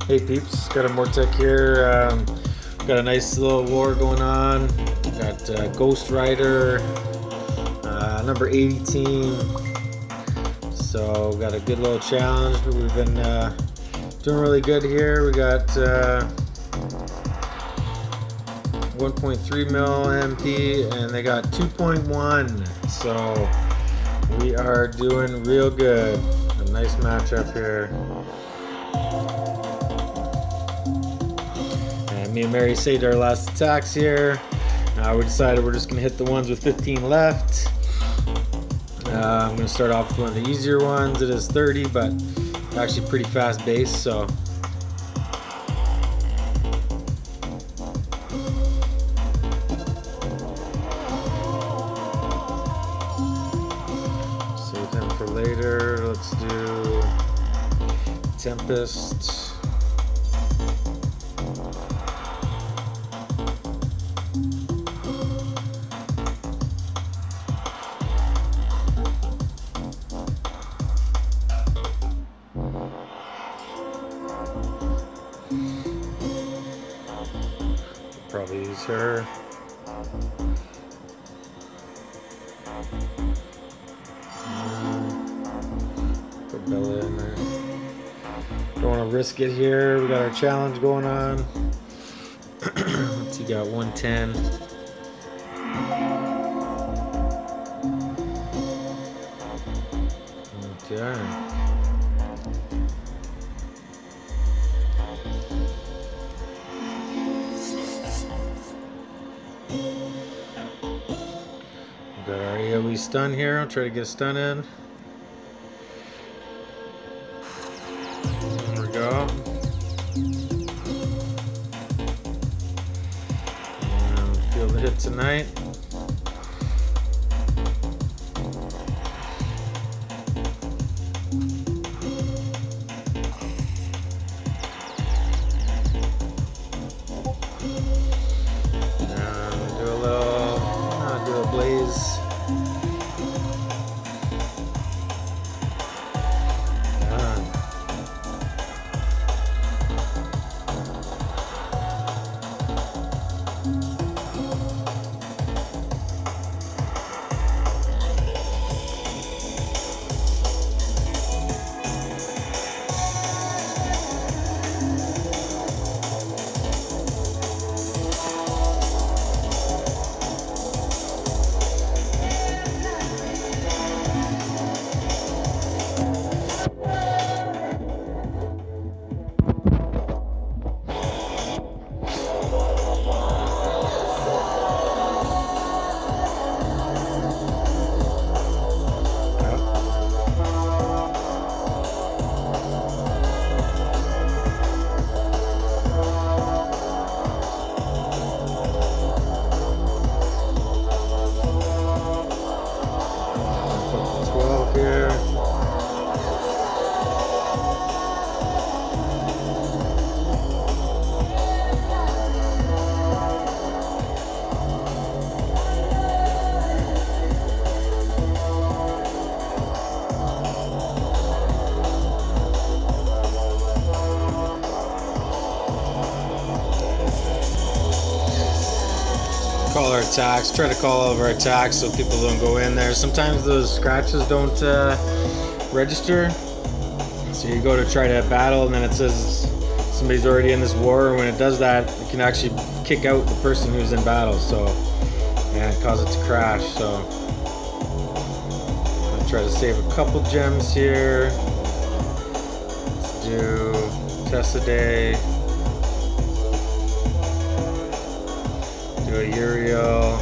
Hey peeps, got a Mortec here. Got a nice little war going on. Got Ghost Rider, number 80 team. So got a good little challenge. We've been doing really good here. We got 1.3 mil MP and they got 2.1. So we are doing real good. A nice matchup here. Me and Mary saved our last attacks here. We decided we're just going to hit the ones with 15 left. I'm going to start off with one of the easier ones. It is 30, but actually pretty fast base, so. Save him for later. Let's do Tempest. Probably use her. Put Bella in there. Don't want to risk it here. We got our challenge going on. Let's see, got 110. Okay. Got our AoE stun here. I'll try to get a stun in. There we go. And feel the hit tonight. Blaze. Call our attacks. Try to call all of our attacks so people don't go in there. Sometimes those scratches don't register. So you go to try to battle and then it says somebody's already in this war, and when it does that, it can actually kick out the person who's in battle. So and cause it to crash. So I'm gonna try to save a couple gems here. Let's do Tessaday. Do a Uriel,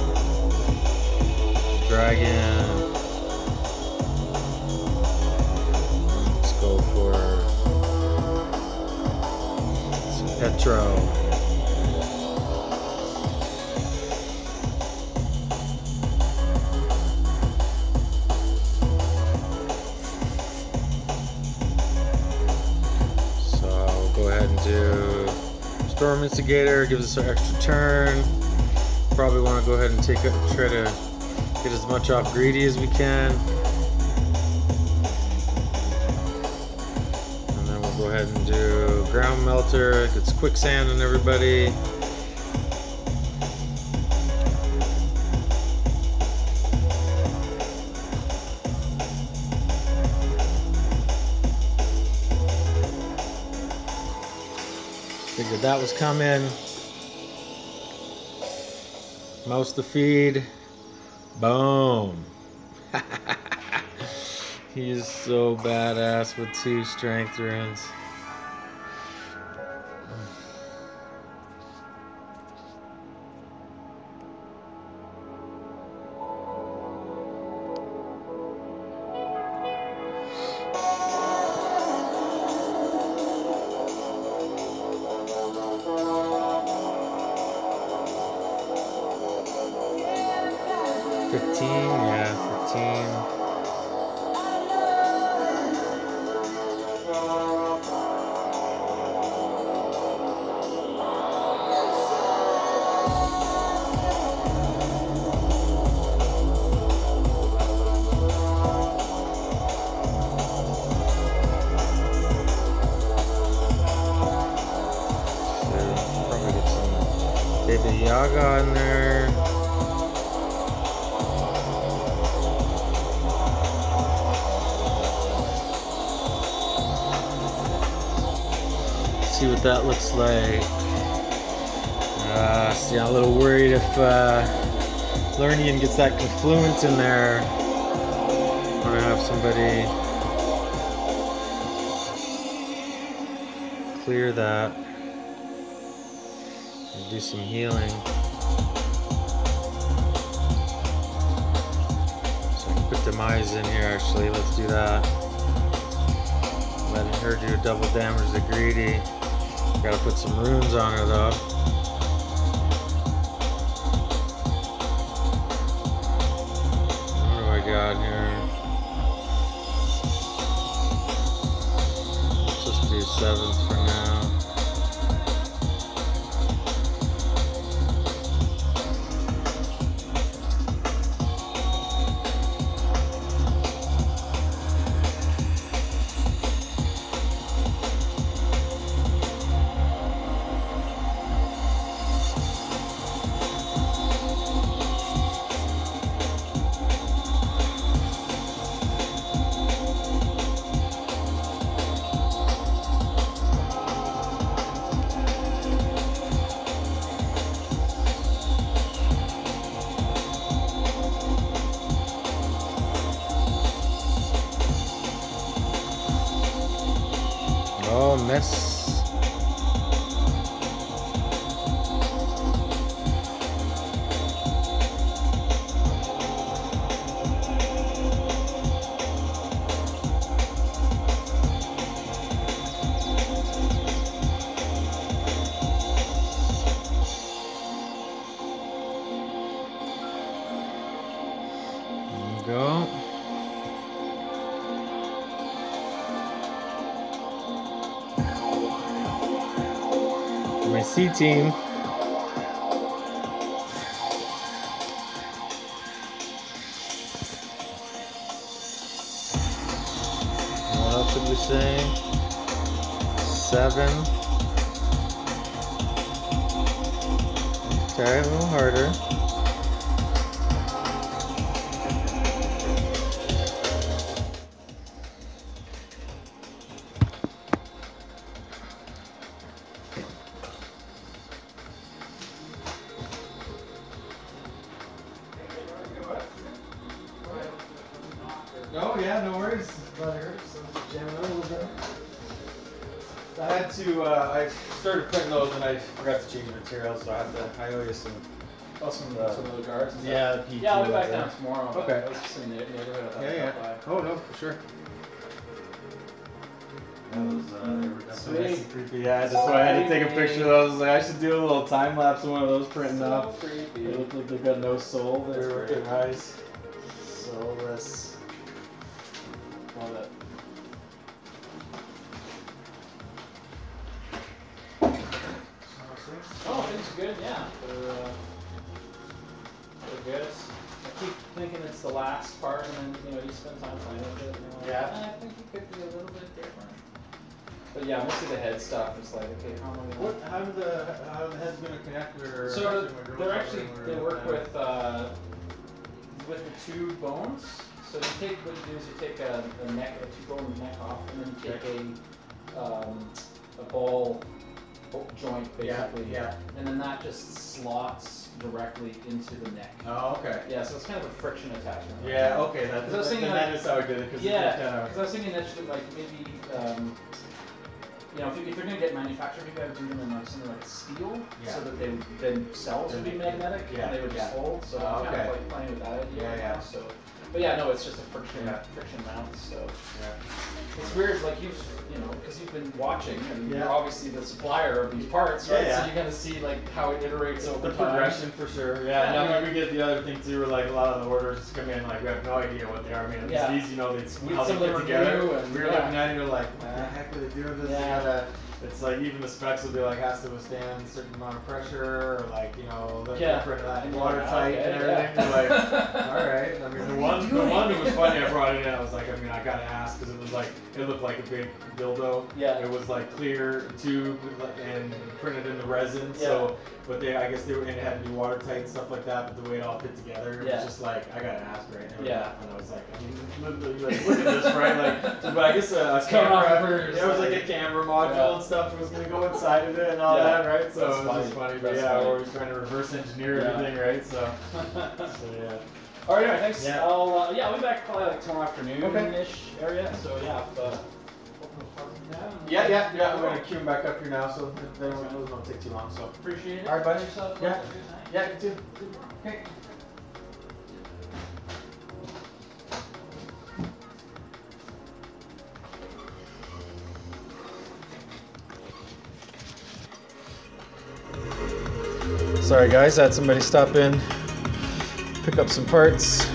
Dragon. Let's go for some Petro. So I'll go ahead and do Storm Instigator, gives us our extra turn. Probably want to go ahead and try to get as much off Greedy as we can. And then we'll go ahead and do ground melter. It's quicksand on everybody. Figured that was coming. Mouse the feed. Boom. He's so badass with 2 strength runes. Baby Yaga in there. See what that looks like. See, I'm a little worried if Lernian gets that confluence in there. I want to have somebody clear that. Do some healing. So I can put Demise in here actually. Let's do that. Let her do double damage to Greedy. Gotta put some runes on her though. What do I got here? Let's just do 7th for now. Oh, miss. There we go. My C team. What else did we say? 7. Okay, a little harder. Oh yeah, no worries. Glad it hurts. So jamming out a little bit. I had to. I started printing those and I forgot to change the material, so I owe you some. Oh, some of the guards. Yeah, the P2. Yeah, I'll be back down tomorrow. Okay. I was just in the neighborhood. Yeah. Oh no, for sure. They were definitely nice and creepy. Yeah, that's why I had to take a picture of those. Like, I should do a little time lapse of one of those printing up. Creepy. They look like they've got no soul. They're That's with great. their eyes. Soulless. Love it. Oh, things are good. Yeah, they're good. I keep thinking it's the last part, and then you spend time playing with it. And you're like, Yeah. I think it could be a little bit different. But yeah, mostly the head stuff is like, okay, how am I gonna... How are the heads going to connect? Or So they work with the two bones. So you take, what you do is you take a two-bone neck off, and then you take a ball joint basically, and then that just slots directly into the neck. Oh, okay. Yeah, so it's kind of a friction attachment. Right? Yeah, okay. That is how I did it. Because I was thinking that should, like, maybe, you know, if you're going to get manufactured, maybe I would do them in like something like steel, so that they would, then cells would be magnetic, and they would just hold. So I'm kind of like playing with that idea. Yeah. So, but yeah, no, it's just a friction mount. So it's weird, like you know, because you've been watching, and you're obviously the supplier of these parts, right? So you're gonna see like how it iterates over the time. progression for sure. Yeah. And I mean, we get the other thing too, where like a lot of the orders come in, like we have no idea what they are. I mean, these, you know, how they fit together. And we're looking at it, you're like, what the heck are they doing this? Yeah. It's like even the specs will be like has to withstand a certain amount of pressure, or like, you know, watertight and everything. You're like, all right. I mean, the one that was funny, I brought it in. I was like, I mean, I gotta ask because it was like it looked like a big dildo. Yeah. It was like clear tube and printed in the resin. Yeah. So, but I guess and it had to be watertight and stuff like that. But the way it all fit together, it was just like I gotta ask, right? And I was like, I mean, literally, like, look at this, right? Like, but I guess a camera. It was like a camera module and stuff. It was gonna go inside of it and all that, right? So it was just funny. But we're always trying to reverse engineer everything, right? So yeah. All right, thanks. Yeah. I'll be back probably like tomorrow afternoon-ish area. So yeah. I'm gonna queue him back up here now, so those won't take too long. So appreciate it. All right, buddy. Yourself. Yeah, you too. Okay. Sorry guys, I had somebody stop in, pick up some parts.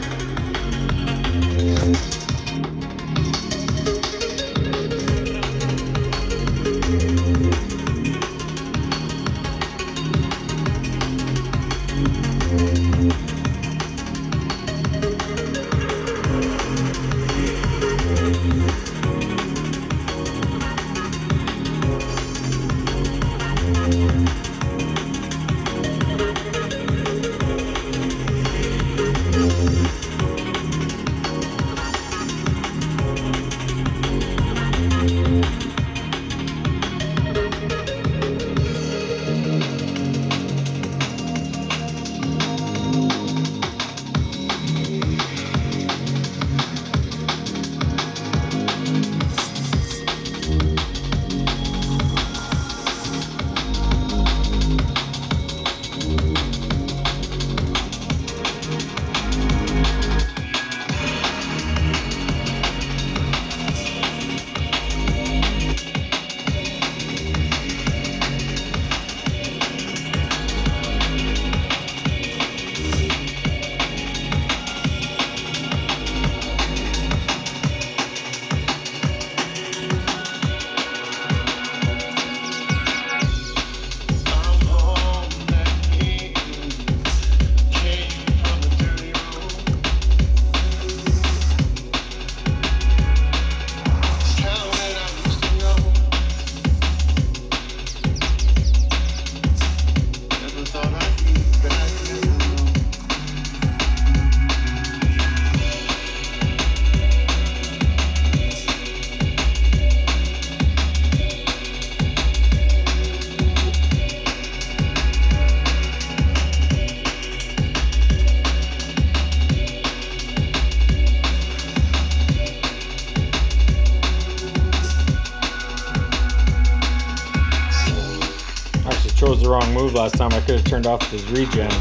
Chose the wrong move last time. I could have turned off his regen.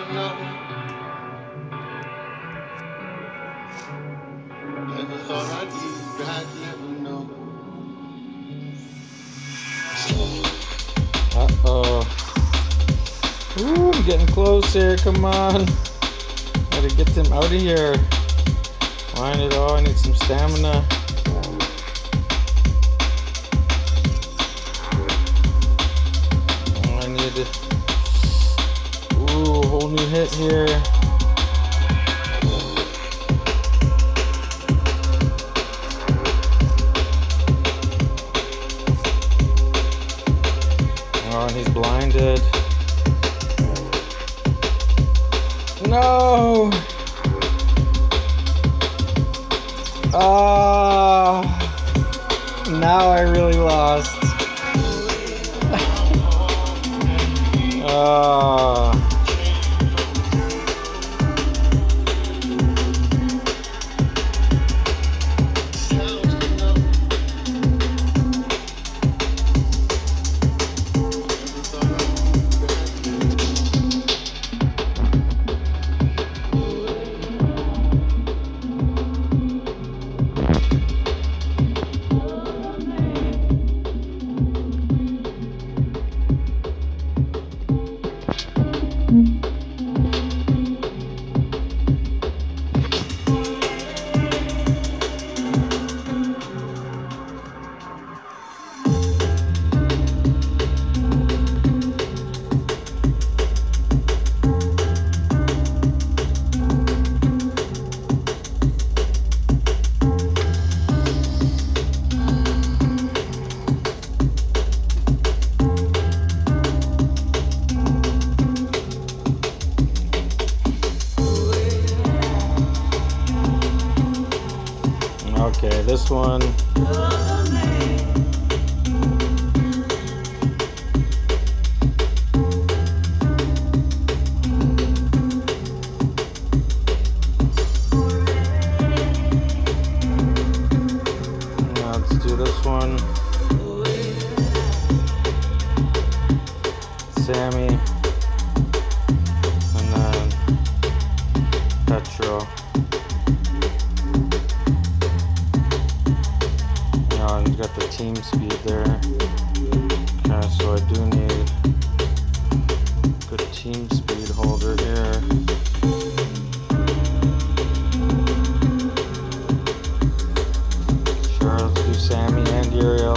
Uh-oh. Ooh, I'm getting close here. Come on. Gotta get them out of here. Line it all. I need some stamina. I need it. Ooh, whole new hit here. Oh, and he's blinded. No! Now I really lost. Okay, this one. Now let's do this one. Sammy. And then Petro. And you got the team speed there. Okay, so I do need good team speed holder here. Sure, let's do Sammy and Uriel.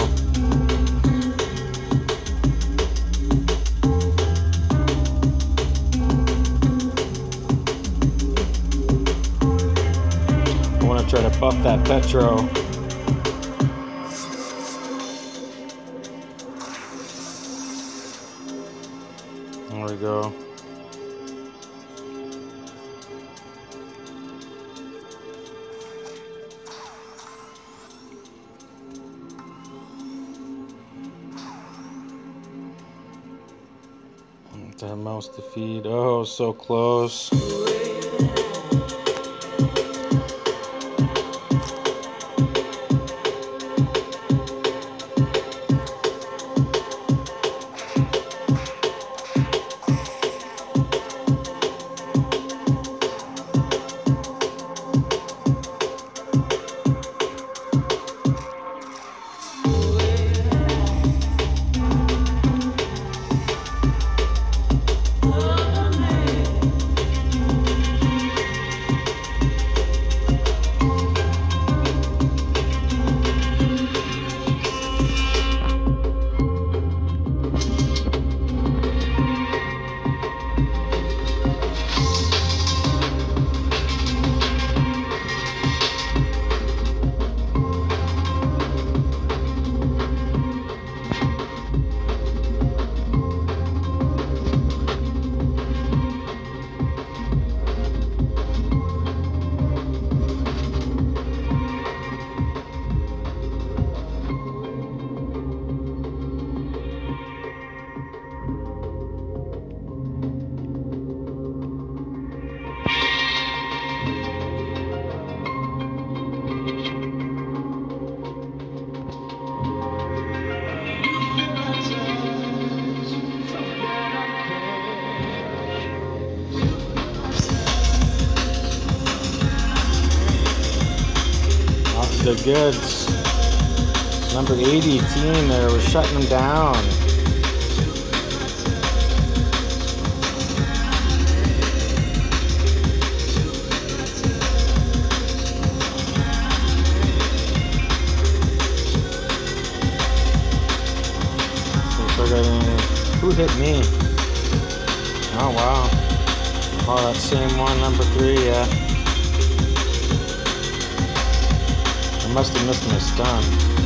I want to try to buff that Petro. There we go. That mouse to feed. Oh, so close. they're good. Number 80 team there, we're shutting them down. Who hit me? Oh wow. Oh, that same one, number 3, yeah. I must have missed my stun.